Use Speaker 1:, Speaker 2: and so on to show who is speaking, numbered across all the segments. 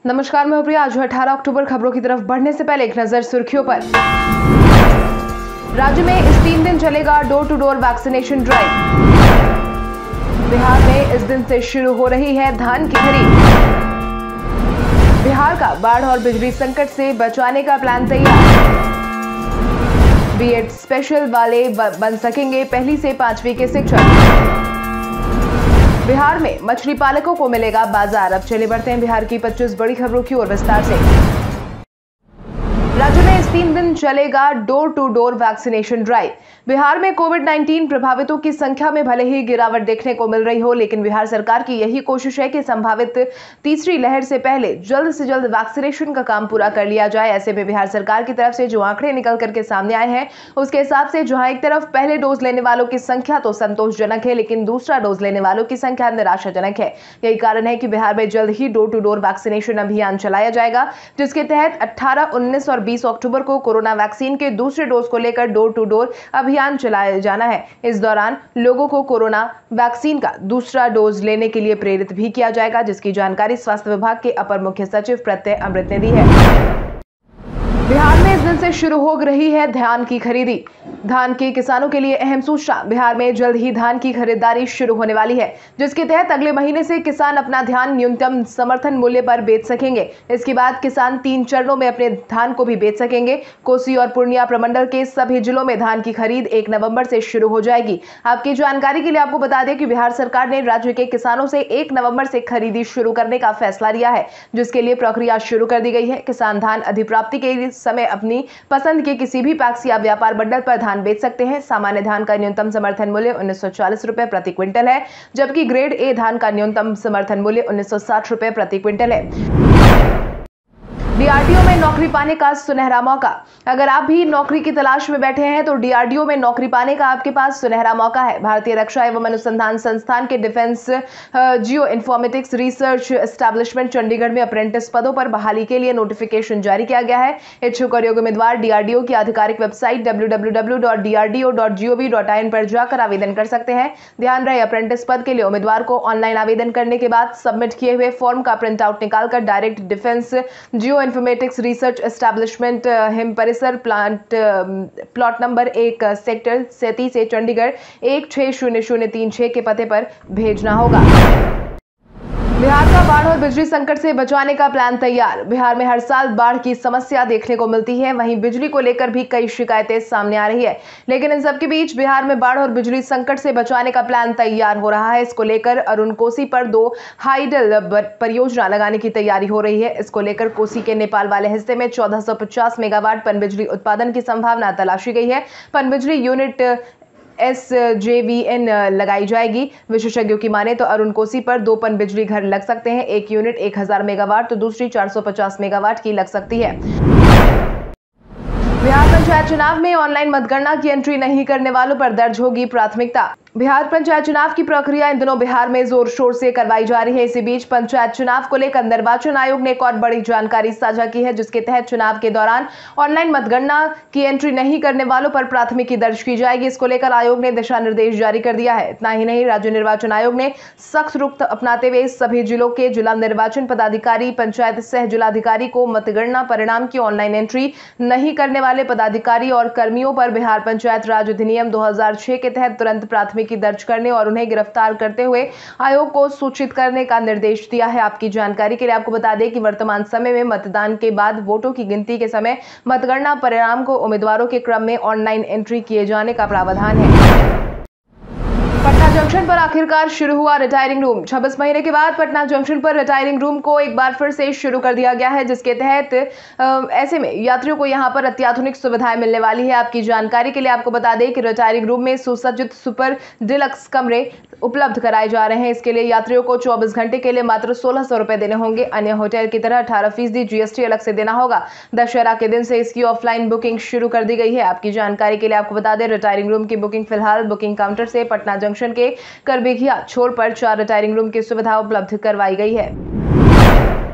Speaker 1: नमस्कार, मैं प्रिया। आज 18 अक्टूबर। खबरों की तरफ बढ़ने से पहले एक नजर सुर्खियों पर। राज्य में इस 3 दिन चलेगा door to door vaccination drive. Bihar में इस दिन से शुरू हो रही है धान की खरीद। बिहार का बाढ़ और बिजली संकट से बचाने का प्लान तैयार। बीएड स्पेशल वाले बन सकेंगे पहली से 5वीं के शिक्षक। बिहार में मछली पालकों को मिलेगा बाजार। अब चले बढ़ते हैं बिहार की 25 बड़ी खबरों की ओर विस्तार से। राज्य में इस 3 दिन चलेगा door to door vaccination drive. Bihar में कोविड-19 प्रभावितों की संख्या में भले ही गिरावट देखने को मिल रही हो, लेकिन बिहार सरकार की यही कोशिश है कि संभावित तीसरी लहर से पहले जल्द से जल्द वैक्सीनेशन का काम पूरा कर लिया जाए। ऐसे में बिहार सरकार की तरफ से जो आंकड़े निकल करके सामने आए हैं, उसके हिसाब से जहां एक तरफ पहले डोज लेने वालों की संख्या तो संतोषजनक है, लेकिन दूसरा डोज लेने वालों की संख्या निराशाजनक है। यही कारण है कि बिहार में जल्द ही डोर टू डोर वैक्सीनेशन अभियान चलाया जाएगा, जिसके तहत 18, 19 और 20 अक्टूबर को कोरोना वैक्सीन के दूसरे डोज को लेकर डोर टू डोर अभियान चलाया जाना है। इस दौरान लोगों को कोरोना वैक्सीन का दूसरा डोज लेने के लिए प्रेरित भी किया जाएगा, जिसकी जानकारी स्वास्थ्य विभाग के अपर मुख्य सचिव प्रत्यय अमृत ने दी है। बिहार में इस दिन से शुरू हो रही है धान की खरीदी। धान के किसानों के लिए अहम सूचना। बिहार में जल्द ही धान की खरीदारी शुरू होने वाली है, जिसके तहत अगले महीने से किसान अपना धान न्यूनतम समर्थन मूल्य पर बेच सकेंगे। इसके बाद किसान 3 चरणों में अपने धान को भी बेच सकेंगे। कोसी और पूर्णिया प्रमंडल के सभी जिलों में धान की खरीद 1 नवंबर से शुरू हो जाएगी। आपकी जानकारी के लिए आपको बता दें कि बिहार सरकार ने राज्य के किसानों से 1 नवंबर से खरीदी शुरू करने का फैसला लिया है, जिसके लिए प्रक्रिया शुरू कर दी गई है। किसान धान अधिप्राप्ति के समय अपनी पसंद के किसी भी पैक्स या व्यापार मंडल पर धान बेच सकते हैं। सामान्य धान का न्यूनतम समर्थन मूल्य 1940 रुपए प्रति क्विंटल है, जबकि ग्रेड ए धान का न्यूनतम समर्थन मूल्य 1960 रुपए प्रति क्विंटल है। डीआरडीओ में नौकरी पाने का सुनहरा मौका। अगर आप भी नौकरी की तलाश में बैठे हैं तो डीआरडीओ में नौकरी पाने का आपके पास सुनहरा मौका है। भारतीय रक्षा एवं अनुसंधान संस्थान के defence geoinformatics research establishment Chandigarh में अप्रेंटिस पदों पर बहाली के लिए नोटिफिकेशन जारी किया गया है। इच्छुक और योग्य उम्मीदवार डीआरडीओ की आधिकारिक वेबसाइट www.drdo.gov.in पर जाकर आवेदन कर सकते हैं। ध्यान रहे, अप्रेंटिस पद के लिए उम्मीदवार को ऑनलाइन आवेदन करने के बाद सबमिट किए हुए फॉर्म का प्रिंट आउट निकालकर direct defence geoinformatics research establishment Him Parisar plot number 1 sector 37 से चंडीगढ़ 160036 के पते पर भेजना होगा। बिहार का बाढ़ और बिजली संकट से बचाने का प्लान तैयार। बिहार में हर साल बाढ़ की समस्या देखने को मिलती है, वहीं बिजली को लेकर भी कई शिकायतें सामने आ रही है, लेकिन इन सबके बीच बिहार में बाढ़ और बिजली संकट से बचाने का प्लान तैयार हो रहा है। इसको लेकर अरुण कोसी पर 2 हाइडल परियोजना लगाने की तैयारी हो रही है। इसको लेकर कोसी के नेपाल वाले हिस्से में 1450 मेगावाट पनबिजली उत्पादन की संभावना तलाशी गई है। पनबिजली यूनिट SJVN लगाई जाएगी। विशेषज्ञों की माने तो अरुण कोसी पर 2 पनबिजली घर लग सकते हैं। एक यूनिट 1000 मेगावाट तो दूसरी 450 मेगावाट की लग सकती है। बिहार पंचायत चुनाव में ऑनलाइन मतगणना की एंट्री नहीं करने वालों पर दर्ज होगी प्राथमिकता। बिहार पंचायत चुनाव की प्रक्रिया इन दिनों बिहार में जोर शोर से करवाई जा रही है। इसी बीच पंचायत चुनाव को लेकर निर्वाचन आयोग ने एक और बड़ी जानकारी साझा की है, जिसके तहत चुनाव के दौरान ऑनलाइन मतगणना की एंट्री नहीं करने वालों पर प्राथमिकी दर्ज की जाएगी। इसको लेकर आयोग ने दिशा निर्देश जारी कर दिया है। इतना ही नहीं, राज्य निर्वाचन आयोग ने सख्त रुख अपनाते हुए सभी जिलों के जिला निर्वाचन पदाधिकारी, पंचायत सह जिलाधिकारी को मतगणना परिणाम की ऑनलाइन एंट्री नहीं करने वाले पदाधिकारी और कर्मियों पर बिहार पंचायत राज अधिनियम 2006 के तहत तुरंत प्राथमिकी दर्ज करने और उन्हें गिरफ्तार करते हुए आयोग को सूचित करने का निर्देश दिया है। आपकी जानकारी के लिए आपको बता दें कि वर्तमान समय में मतदान के बाद वोटों की गिनती के समय मतगणना परिणाम को उम्मीदवारों के क्रम में ऑनलाइन एंट्री किए जाने का प्रावधान है। पटना जंक्शन पर आखिरकार शुरू हुआ रिटायरिंग रूम। 26 महीने के बाद पटना जंक्शन पर रिटायरिंग रूम को एक बार फिर से शुरू कर दिया गया है, जिसके तहत ऐसे में यात्रियों को यहां पर अत्याधुनिक सुविधाएं मिलने वाली है। आपकी जानकारी के लिए आपको बता दें कि रिटायरिंग रूम में सुसज्जित सुपर डिलक्स कमरे उपलब्ध कराए जा रहे हैं। इसके लिए यात्रियों को 24 घंटे के लिए मात्र 1600 रुपए देने होंगे। अन्य होटल की तरह 18% GST अलग से देना होगा। दशहरा के दिन से इसकी ऑफलाइन बुकिंग शुरू कर दी गई है। आपकी जानकारी के लिए आपको बता दें, रिटायरिंग रूम की बुकिंग फिलहाल बुकिंग काउंटर से पटना जंक्शन के करबेघिया छोर पर 4 रिटायरिंग रूम की सुविधा उपलब्ध करवाई गई है।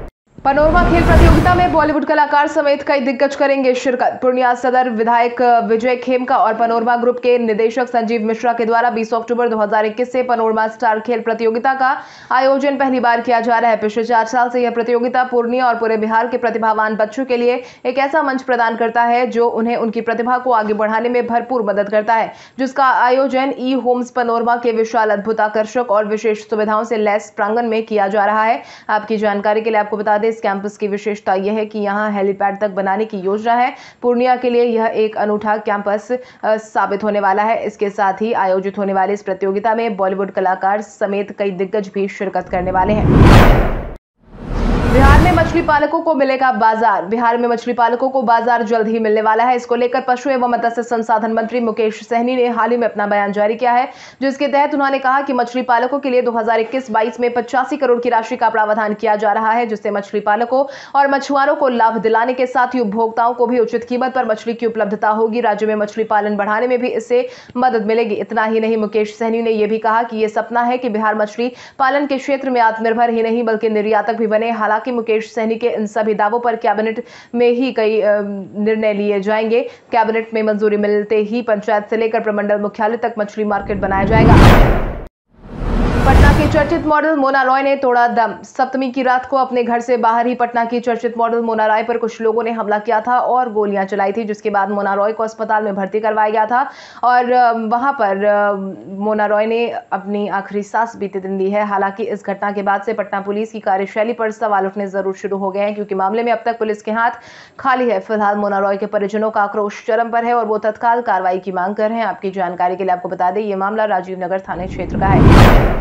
Speaker 1: पनोरमा खेल प्रतियोगिता में बॉलीवुड कलाकार समेत कई दिग्गज करेंगे शिरकत। पूर्णिया सदर विधायक विजय खेमका और पनोरमा ग्रुप के निदेशक संजीव मिश्रा के द्वारा 20 अक्टूबर 2021 से पनोरमा स्टार खेल प्रतियोगिता का आयोजन पहली बार किया जा रहा है। पिछले 4 साल से यह प्रतियोगिता पूर्णिया और पूरे बिहार के प्रतिभावान बच्चों के लिए एक ऐसा मंच प्रदान करता है जो उन्हें उनकी प्रतिभा को आगे बढ़ाने में भरपूर मदद करता है, जिसका आयोजन ई होम्स पनोरमा के विशाल, अद्भुत, आकर्षक और विशेष सुविधाओं से लैस प्रांगण में किया जा रहा है। आपकी जानकारी के लिए आपको बता दें, इस कैंपस की विशेषता यह है कि यहां हेलीपैड तक बनाने की योजना है। पूर्णिया के लिए यह एक अनूठा कैंपस साबित होने वाला है। इसके साथ ही आयोजित होने वाली इस प्रतियोगिता में बॉलीवुड कलाकार समेत कई दिग्गज भी शिरकत करने वाले हैं। बिहार में मछली पालकों को मिलेगा बाजार। बिहार में मछली पालकों को बाजार जल्द ही मिलने वाला है। इसको लेकर पशु एवं मत्स्य संसाधन मंत्री मुकेश सहनी ने हाल ही में अपना बयान जारी किया है, जिसके तहत उन्होंने कहा कि मछली पालकों के लिए 2021-22 में 85 करोड़ की राशि का प्रावधान किया जा रहा है, जिससे मछली पालकों और मछुआरों को लाभ दिलाने के साथ ही उपभोक्ताओं को भी उचित कीमत पर मछली की उपलब्धता होगी। राज्य में मछली पालन बढ़ाने में भी इससे मदद मिलेगी। इतना ही नहीं, मुकेश सहनी ने यह भी कहा कि यह सपना है कि बिहार मछली पालन के क्षेत्र में आत्मनिर्भर ही नहीं बल्कि निर्यातक भी बने। हालांकि मुकेश सहनी के इन सभी दावों पर कैबिनेट में ही कई निर्णय लिए जाएंगे। कैबिनेट में मंजूरी मिलते ही पंचायत से लेकर प्रमंडल मुख्यालय तक मछली मार्केट बनाया जाएगा। पटना की चर्चित मॉडल मोना रॉय ने तोड़ा दम। सप्तमी की रात को अपने घर से बाहर ही पटना की चर्चित मॉडल मोना रॉय पर कुछ लोगों ने हमला किया था और गोलियां चलाई थी, जिसके बाद मोना रॉय को अस्पताल में भर्ती करवाया गया था और वहां पर मोना रॉय ने अपनी आखिरी सांस बीते दिन दी है। हालांकि इस घटना के बाद से पटना पुलिस की कार्यशैली पर सवाल उठने जरूर शुरू हो गए हैं, क्योंकि मामले में अब तक पुलिस के हाथ खाली है। फिलहाल मोना रॉय के परिजनों का आक्रोश चरम पर है और वो तत्काल कार्रवाई की मांग कर रहे हैं। आपकी जानकारी के लिए आपको बता दें, ये मामला राजीव नगर थाने क्षेत्र का है।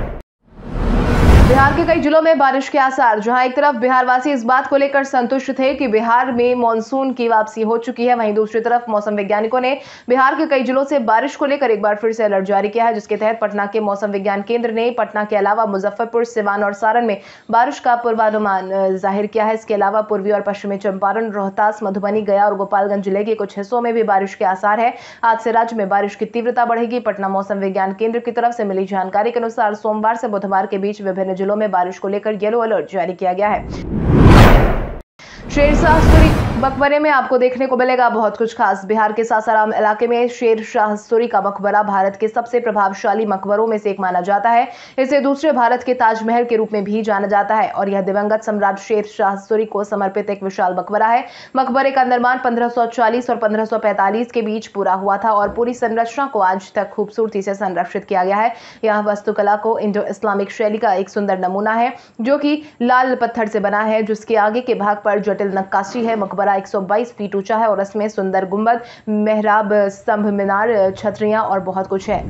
Speaker 1: बिहार के कई जिलों में बारिश के आसार। जहां एक तरफ बिहारवासी इस बात को लेकर संतुष्ट थे कि बिहार में मानसून की वापसी हो चुकी है, वहीं दूसरी तरफ मौसम वैज्ञानिकों ने बिहार के कई जिलों से बारिश को लेकर एक बार फिर से अलर्ट जारी किया है, जिसके तहत पटना के मौसम विज्ञान केंद्र ने पटना के अलावा मुजफ्फरपुर, सिवान और सारण में बारिश का पूर्वानुमान जाहिर किया है। इसके अलावा पूर्वी और पश्चिमी चंपारण, रोहतास, मधुबनी, गया और गोपालगंज जिले के कुछ हिस्सों में भी बारिश के आसार है। आज से राज्य में बारिश की तीव्रता बढ़ेगी। पटना मौसम विज्ञान केंद्र की तरफ से मिली जानकारी के अनुसार सोमवार से बुधवार के बीच विभिन्न जिलों में बारिश को लेकर येलो अलर्ट जारी किया गया है। शेरशाह सूरी मकबरे में आपको देखने को मिलेगा बहुत कुछ खास। बिहार के सासाराम इलाके में शेरशाह सूरी का मकबरा भारत के सबसे प्रभावशाली मकबरों में से एक माना जाता है। इसे दूसरे भारत के ताजमहल के रूप में भी जाना जाता है और यह दिवंगत सम्राट शेरशाह सूरी को समर्पित एक विशाल मकबरा है। मकबरे का निर्माण 1540 और 1545 के बीच पूरा हुआ था और पूरी संरचना को आज तक खूबसूरती से संरक्षित किया गया है। यह वास्तुकला को इंडो इस्लामिक शैली का एक सुंदर नमूना है, जो कि लाल पत्थर से बना है, जिसके आगे के भाग पर जटिल नक्काशी है। मकबरा 122 फीट ऊंचा है और इसमें सुंदर गुंबद, मेहराब, स्तंभ, मीनार, छतरियां और बहुत कुछ है।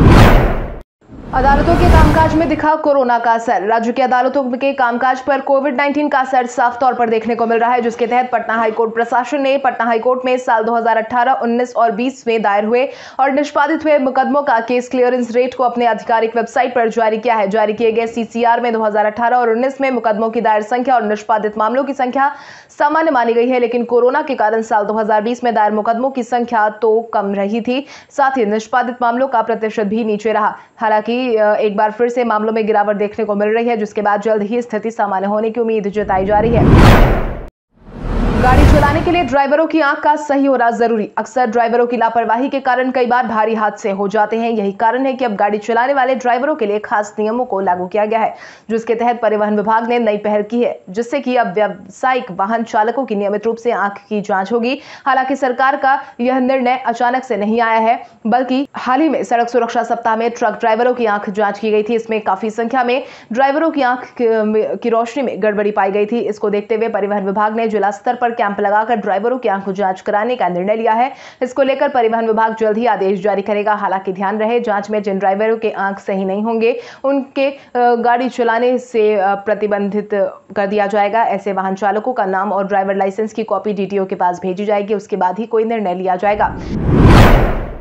Speaker 1: अदालतों के कामकाज में दिखा कोरोना का असर। राज्य की अदालतों के कामकाज पर कोविड-19 का असर साफ तौर पर देखने को मिल रहा है, जिसके तहत पटना हाईकोर्ट प्रशासन ने पटना हाईकोर्ट में साल 2018, 19 और 20 में दायर हुए और निष्पादित हुए मुकदमों का केस क्लियरेंस रेट को अपने आधिकारिक वेबसाइट पर जारी किया है। जारी किए गए सीसीआर में 2018 और 19 में मुकदमों की दायर संख्या और निष्पादित मामलों की संख्या सामान्य मानी गई है, लेकिन कोरोना के कारण साल 2020 में दायर मुकदमों की संख्या तो कम रही थी, साथ ही निष्पादित मामलों का प्रतिशत भी नीचे रहा। हालांकि एक बार फिर से मामलों में गिरावट देखने को मिल रही है, जिसके बाद जल्द ही स्थिति सामान्य होने की उम्मीद जताई जा रही है। गाड़ी चलाने के लिए ड्राइवरों की आंख का सही होना जरूरी। अक्सर ड्राइवरों की लापरवाही के कारण कई बार भारी हादसे हो जाते हैं। यही कारण है कि अब गाड़ी चलाने वाले ड्राइवरों के लिए खास नियमों को लागू किया गया है, जिसके तहत परिवहन विभाग ने नई पहल की है, जिससे कि अब व्यावसायिक वाहन चालकों की नियमित रूप से आंख की जांच होगी। हालांकि सरकार का यह निर्णय अचानक से नहीं आया है, बल्कि हाल ही में सड़क सुरक्षा सप्ताह में ट्रक ड्राइवरों की आंख जांच की गई थी। इसमें काफी संख्या में ड्राइवरों की आंख की रोशनी में गड़बड़ी पाई गई थी। इसको देखते हुए परिवहन विभाग ने जिला स्तर पर कैंप लगाकर ड्राइवरों की आंख जांच कराने का निर्णय लिया है। इसको लेकर परिवहन विभाग जल्द ही आदेश जारी करेगा। हालांकि ध्यान रहे, जांच में जिन ड्राइवरों के आंख सही नहीं होंगे उनके गाड़ी चलाने से प्रतिबंधित कर दिया जाएगा। ऐसे वाहन चालकों का नाम और ड्राइवर लाइसेंस की कॉपी डीटीओ के पास भेजी जाएगी। उसके बाद ही कोई निर्णय लिया जाएगा।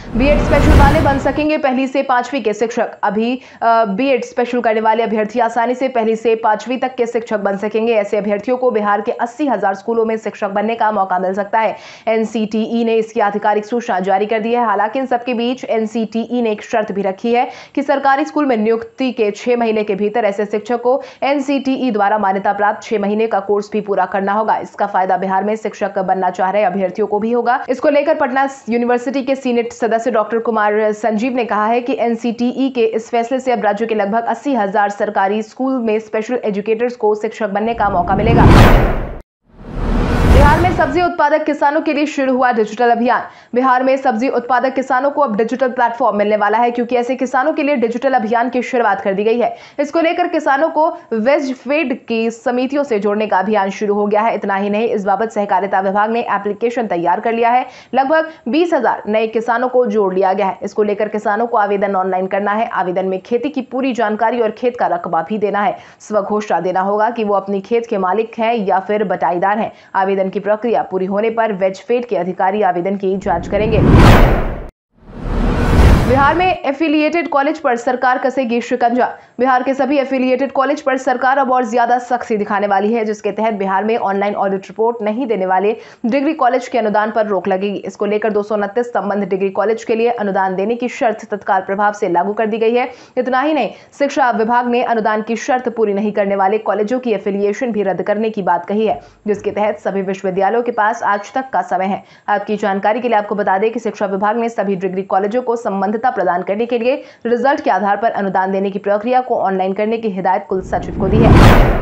Speaker 1: बीएड स्पेशल वाले बन सकेंगे पहली से पांचवी के शिक्षक। अभी बीएड स्पेशल करने वाले अभ्यर्थी आसानी से पहली से पांचवी तक के शिक्षक बन सकेंगे। ऐसे अभ्यर्थियों को बिहार के 80,000 स्कूलों में शिक्षक बनने का मौका मिल सकता है। एनसीटीई ने इसकी आधिकारिक सूचना जारी कर दी है। हालांकि इन सबके बीच एनसीटीई ने एक शर्त भी रखी है कि सरकारी स्कूल में नियुक्ति के 6 महीने के भीतर ऐसे शिक्षक को एनसीटीई द्वारा मान्यता प्राप्त 6 महीने का कोर्स भी पूरा करना होगा। इसका फायदा बिहार में शिक्षक बनना चाह रहे अभ्यर्थियों को भी होगा। इसको लेकर पटना यूनिवर्सिटी के सीनेट सदस्य डॉक्टर कुमार संजीव ने कहा है कि एनसीटीई के इस फैसले से अब राज्य के लगभग 80,000 सरकारी स्कूल में स्पेशल एजुकेटर्स को शिक्षक बनने का मौका मिलेगा। बिहार में सब्जी उत्पादक किसानों के लिए शुरू हुआ डिजिटल अभियान। बिहार में सब्जी उत्पादक किसानों को अब डिजिटल प्लेटफॉर्म मिलने वाला है, क्योंकि ऐसे किसानों के लिए डिजिटल अभियान की शुरुआत कर दी गई है। इसको लेकर किसानों को वेज फेड की समितियों से जोड़ने का अभियान शुरू हो गया है। इतना ही नहीं, इस बाबत सहकारिता विभाग ने एप्लीकेशन तैयार कर लिया है। लगभग 20,000 नए किसानों को जोड़ लिया गया है। इसको लेकर किसानों को आवेदन ऑनलाइन करना है। आवेदन में खेती की पूरी जानकारी और खेत का रकबा भी देना है। स्वघोषणा देना होगा कि वो अपनी खेत के मालिक हैं या फिर बटाईदार हैं। आवेदन की प्रक्रिया पूरी होने पर वेजफेड के अधिकारी आवेदन की जांच करेंगे। बिहार में एफिलिएटेड कॉलेज पर सरकार कसेगी शिकंजा। बिहार के सभी एफिलिएटेड कॉलेज पर सरकार अब और ज्यादा सख्ती दिखाने वाली है, जिसके तहत बिहार में ऑनलाइन ऑडिट रिपोर्ट नहीं देने वाले डिग्री कॉलेज के अनुदान पर रोक लगेगी। इसको लेकर 229 संबंध डिग्री कॉलेज के लिए अनुदान देने की शर्त तत्काल प्रभाव से लागू कर दी गई है। इतना ही नहीं, शिक्षा विभाग ने अनुदान की शर्त पूरी नहीं करने वाले कॉलेजों की एफिलिएशन भी रद्द करने की बात कही है, जिसके तहत सभी विश्वविद्यालयों के पास आज तक का समय है। आपकी जानकारी के लिए आपको बता दें कि शिक्षा विभाग ने सभी डिग्री कॉलेजों को संबंधित प्रदान करने के लिए रिजल्ट के आधार पर अनुदान देने की प्रक्रिया को ऑनलाइन करने की हिदायत कुल सचिव को दी है।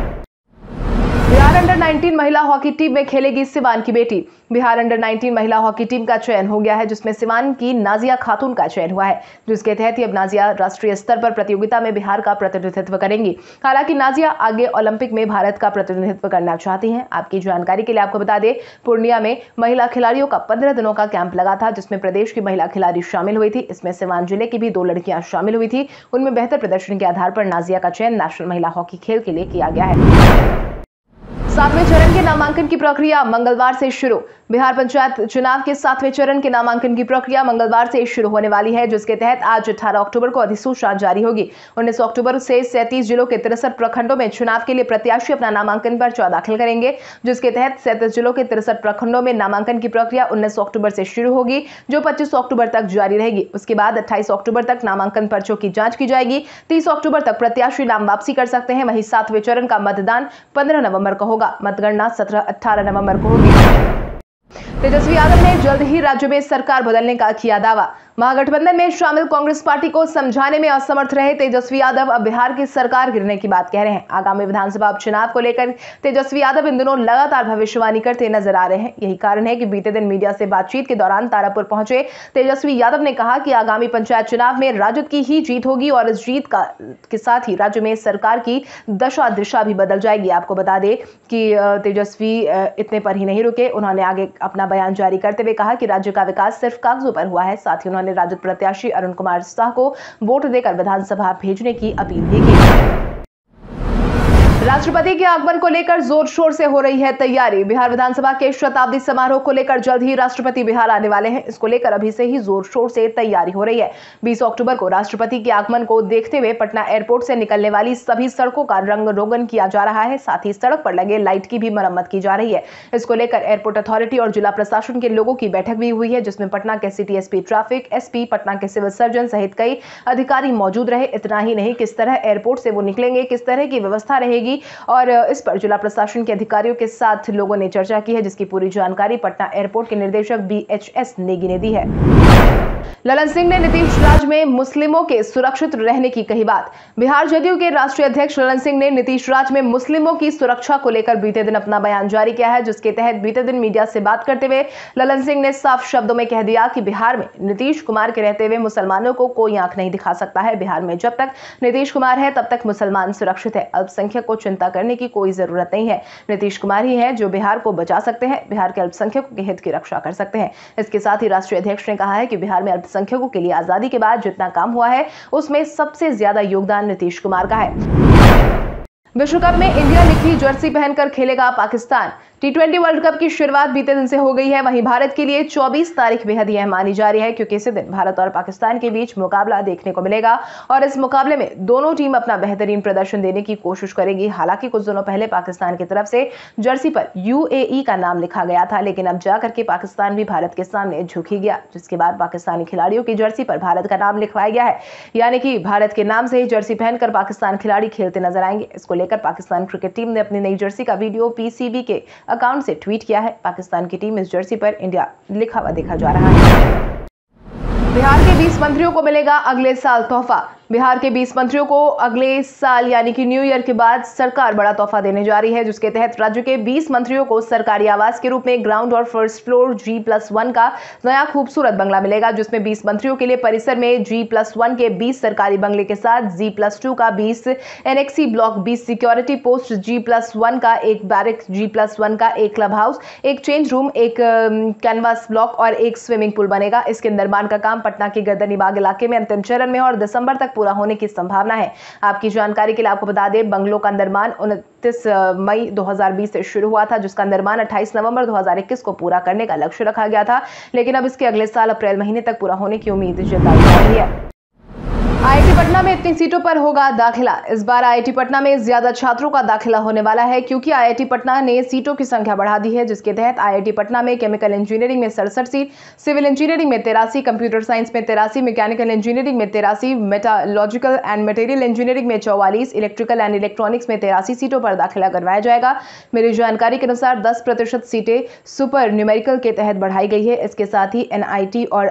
Speaker 1: बिहार अंडर 19 महिला हॉकी टीम में खेलेगी सिवान की बेटी। बिहार अंडर 19 महिला हॉकी टीम का चयन हो गया है, जिसमें सिवान की नाजिया खातून का चयन हुआ है, जिसके तहत अब नाजिया राष्ट्रीय स्तर पर प्रतियोगिता में बिहार का प्रतिनिधित्व करेंगी। हालांकि नाजिया आगे ओलंपिक में भारत का प्रतिनिधित्व करना चाहती हैं। आपकी जानकारी के लिए आपको बता दें, पूर्णिया में महिला खिलाड़ियों का 15 दिनों का कैंप लगा था, जिसमें प्रदेश की महिला खिलाड़ी शामिल हुई थी। इसमें सिवान जिले की भी 2 लड़कियां शामिल हुई थी। उनमें बेहतर प्रदर्शन के आधार पर नाजिया का चयन नेशनल महिला हॉकी खेल के लिए किया गया है। 7वें चरण के नामांकन की प्रक्रिया मंगलवार से शुरू। बिहार पंचायत चुनाव के 7वें चरण के नामांकन की प्रक्रिया मंगलवार से शुरू होने वाली है, जिसके तहत आज 18 अक्टूबर को अधिसूचना जारी होगी। 19 अक्टूबर से 37 जिलों के 63 प्रखंडों में चुनाव के लिए प्रत्याशी अपना नामांकन पर्चा दाखिल करेंगे, जिसके तहत 37 जिलों के 63 प्रखंडों में नामांकन की प्रक्रिया 19 अक्टूबर से शुरू होगी, जो 25 अक्टूबर तक जारी रहेगी। उसके बाद 28 अक्टूबर तक नामांकन पर्चों की जांच की जाएगी। 30 अक्टूबर तक प्रत्याशी नाम वापसी कर सकते हैं। वहीं 7वें चरण का मतदान 15 नवंबर को होगा। मतगणना 17-18 नवंबर को होगी। तेजस्वी यादव ने जल्द ही राज्य में सरकार बदलने का किया दावा। महागठबंधन में शामिल कांग्रेस पार्टी को समझाने में असमर्थ रहे तेजस्वी यादव अब बिहार की सरकार गिरने की बात कह रहे हैं। आगामी विधानसभा उपचुनाव को लेकर तेजस्वी यादव इन दिनों लगातार भविष्यवाणी करते नजर आ रहे हैं। यही कारण है कि बीते दिन मीडिया से बातचीत के दौरान तारापुर पहुंचे तेजस्वी यादव ने कहा कि आगामी पंचायत चुनाव में राजद की ही जीत होगी और इस जीत के साथ ही राज्य में सरकार की दशा दिशा भी बदल जाएगी। आपको बता दें कि तेजस्वी इतने पर ही नहीं रुके। उन्होंने आगे अपना बयान जारी करते हुए कहा कि राज्य का विकास सिर्फ कागजों पर हुआ है। साथ ही उन्होंने राजद प्रत्याशी अरुण कुमार साह को वोट देकर विधानसभा भेजने की अपील भी की। राष्ट्रपति के आगमन को लेकर जोर शोर से हो रही है तैयारी। बिहार विधानसभा के शताब्दी समारोह को लेकर जल्द ही राष्ट्रपति बिहार आने वाले हैं। इसको लेकर अभी से ही जोर शोर से तैयारी हो रही है। 20 अक्टूबर को राष्ट्रपति के आगमन को देखते हुए पटना एयरपोर्ट से निकलने वाली सभी सड़कों का रंग रोगन किया जा रहा है। साथ ही सड़क पर लगे लाइट की भी मरम्मत की जा रही है। इसको लेकर एयरपोर्ट अथॉरिटी और जिला प्रशासन के लोगों की बैठक भी हुई है, जिसमें पटना के city SP traffic, SP, Patna के सिविल सर्जन सहित कई अधिकारी मौजूद रहे। इतना ही नहीं, किस तरह एयरपोर्ट से वो निकलेंगे, किस तरह की व्यवस्था रहेगी और इस पर जिला प्रशासन के अधिकारियों के साथ लोगों ने चर्चा की है, जिसकी पूरी जानकारी पटना एयरपोर्ट के निर्देशक BHS नेगी ने दी है। ललन सिंह ने नीतीश राज में मुस्लिमों के सुरक्षित रहने की कही बात। बिहार जदयू के राष्ट्रीय अध्यक्ष ललन सिंह ने नीतीश राज में मुस्लिमों की सुरक्षा को लेकर बीते दिन अपना बयान जारी किया है, जिसके तहत बीते दिन मीडिया से बात करते हुए ललन सिंह ने साफ शब्दों में कह दिया कि बिहार में नीतीश कुमार के रहते हुए मुसलमानों को कोई आंख नहीं दिखा सकता है। बिहार में जब तक नीतीश कुमार है तब तक मुसलमान सुरक्षित है। अल्पसंख्यक को चिंता करने की कोई जरूरत नहीं है। नीतीश कुमार ही है जो बिहार को बचा सकते हैं, बिहार के अल्पसंख्यकों के हित की रक्षा कर सकते हैं। इसके साथ ही राष्ट्रीय अध्यक्ष ने कहा है कि बिहार में अल्पसंख्यकों के लिए आजादी के बाद जितना काम हुआ है उसमें सबसे ज्यादा योगदान नीतीश कुमार का है। विश्व कप में इंडिया लिखी जर्सी पहनकर खेलेगा पाकिस्तान। T20 वर्ल्ड कप की शुरुआत बीते दिन से हो गई है। वहीं भारत के लिए 24 तारीख बेहद अहम मानी जा रही है, क्योंकि इसी दिन भारत और पाकिस्तान के बीच मुकाबला देखने को मिलेगा और इस मुकाबले में दोनों टीम अपना बेहतरीन प्रदर्शन देने की कोशिश करेगी। हालांकि कुछ दिनों पहले पाकिस्तान की तरफ से जर्सी पर UAE का नाम लिखा गया था, लेकिन अब जाकर के पाकिस्तान भी भारत के सामने झुक ही गया, जिसके बाद पाकिस्तानी खिलाड़ियों की जर्सी पर भारत का नाम लिखवाया गया है। यानी कि भारत के नाम से ही जर्सी पहनकर पाकिस्तान खिलाड़ी खेलते नजर आएंगे। इसको लेकर पाकिस्तान क्रिकेट टीम ने अपनी नई जर्सी का वीडियो PCB के अकाउंट से ट्वीट किया है। पाकिस्तान की टीम इस जर्सी पर इंडिया लिखा हुआ देखा जा रहा है। बिहार के 20 मंत्रियों को मिलेगा अगले साल तोहफा। बिहार के 20 मंत्रियों को अगले साल यानी कि न्यू ईयर के बाद सरकार बड़ा तोहफा देने जा रही है, जिसके तहत राज्य के 20 मंत्रियों को सरकारी आवास के रूप में ग्राउंड और फर्स्ट फ्लोर G+1 का नया खूबसूरत बंगला मिलेगा, जिसमें 20 मंत्रियों के लिए परिसर में G+1 के 20 सरकारी बंगले के साथ G+2 का 20 annexe block, 20 security post, G+1 का एक बैरक, G+1 का एक क्लब हाउस, एक चेंज रूम, एक कैनवास ब्लॉक और एक स्विमिंग पूल बनेगा। इसके निर्माण का काम पटना के गर्दनीबाग इलाके में अंतिम चरण में और दिसंबर तक पूरा होने की संभावना है। आपकी जानकारी के लिए आपको बता दें, बंगलों का निर्माण 29 मई 2020 से शुरू हुआ था, जिसका निर्माण 28 नवंबर 2021 को पूरा करने का लक्ष्य रखा गया था, लेकिन अब इसके अगले साल अप्रैल महीने तक पूरा होने की उम्मीद जताई जा रही है। IIT पटना में इतनी सीटों पर होगा दाखिला। इस बार IIT पटना में ज्यादा छात्रों का दाखिला होने वाला है, क्योंकि IIT पटना ने सीटों की संख्या बढ़ा दी है, जिसके तहत IIT पटना में केमिकल इंजीनियरिंग में 67 सीट, सिविल इंजीनियरिंग में 83, कंप्यूटर साइंस में 83, मैकेनिकल इंजीनियरिंग में 83, मेटालॉजिकल एंड मटेरियल इंजीनियरिंग में 44, इलेक्ट्रिकल एंड इलेक्ट्रॉनिक्स में 83 सीटों पर दाखिला करवाया जाएगा। मेरी जानकारी के अनुसार 10% सीटें सुपर न्यूमेरिकल के तहत बढ़ाई गई है। इसके साथ ही NIT और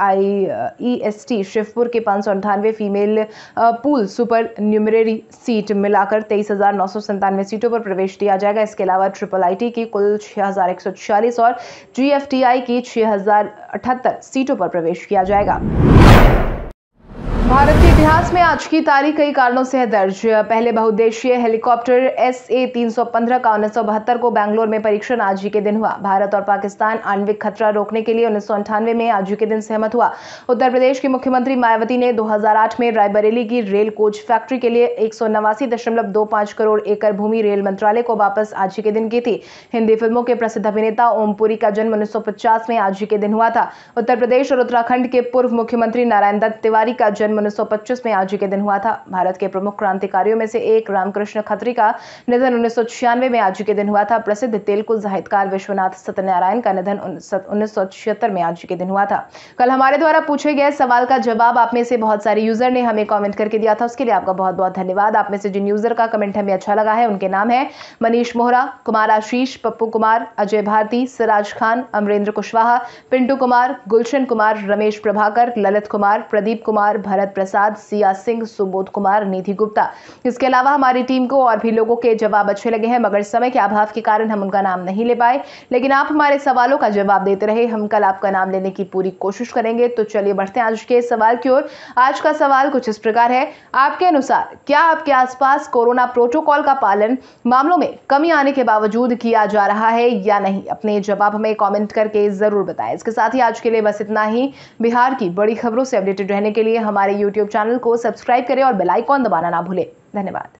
Speaker 1: IIEST शिवपुर के 598 female pool supernumerary seat मिलाकर 23,997 सीटों पर प्रवेश दिया जाएगा। इसके अलावा IIIT की कुल 6,140 और GFTI की 6,078 सीटों पर प्रवेश किया जाएगा। भारत के इतिहास में आज की तारीख कई कारणों से है दर्ज। पहले बहुउद्देशीय हेलीकॉप्टर SA-315 का 1972 को बेंगलोर में परीक्षण आज ही के दिन हुआ। भारत और पाकिस्तान आणविक खतरा रोकने के लिए 1998 में आज ही के दिन सहमत हुआ। उत्तर प्रदेश की मुख्यमंत्री मायावती ने 2008 में रायबरेली की रेल कोच फैक्ट्री के लिए 189.25 करोड़ एकड़ भूमि रेल मंत्रालय को वापस आज ही के दिन की थी। हिंदी फिल्मों के प्रसिद्ध अभिनेता ओम पुरी का जन्म 1950 में आज ही के दिन हुआ था। उत्तर प्रदेश और उत्तराखंड के पूर्व मुख्यमंत्री नारायण दत्त तिवारी का जन्म 1925 में आज ही के दिन हुआ था। भारत के प्रमुख क्रांतिकारियों में से एक रामकृष्ण खत्री का निधन 1996 में आज ही के दिन हुआ था। प्रसिद्ध तेलुगु साहित्यकार विश्वनाथ सत्यनारायण का निधन 1976 में आज ही के दिन हुआ था। कल हमारे द्वारा पूछे गए सवाल का जवाब आप में से बहुत सारे यूजर ने हमें कमेंट करके दिया था, उसके लिए आपका बहुत बहुत धन्यवाद। आप में से जिन यूजर का कमेंट हमें अच्छा लगा है उनके नाम है मनीष मोहरा, कुमार आशीष, पप्पू कुमार, अजय भारती, सिराज खान, अमरेंद्र कुशवाहा, पिंटू कुमार, गुलशन कुमार, रमेश प्रभाकर, ललित कुमार, प्रदीप कुमार, भरत प्रसाद, सिया सिंह, सुबोध कुमार, निधि गुप्ता। इसके अलावा हमारी टीम को और भी लोगों के जवाब अच्छे लगे हैं, मगर समय के अभाव के कारण हम उनका नाम नहीं ले पाए, लेकिन आप हमारे सवालों का जवाब देते रहे। हम कल आपका नाम लेने की पूरी कोशिश करेंगे। तो चलिए बढ़ते हैं आज के सवाल की ओर। आज का सवाल कुछ इस प्रकार है, आपके अनुसार क्या आपके आसपास कोरोना प्रोटोकॉल का पालन मामलों में कमी आने के बावजूद किया जा रहा है या नहीं? अपने जवाब हमें कमेंट करके जरूर बताएं। इसके साथ ही आज के लिए बस इतना ही। बिहार की बड़ी खबरों से अपडेटेड रहने के लिए हमारे YouTube चैनल को सब्सक्राइब करें और बेल आइकॉन दबाना ना भूलें। धन्यवाद।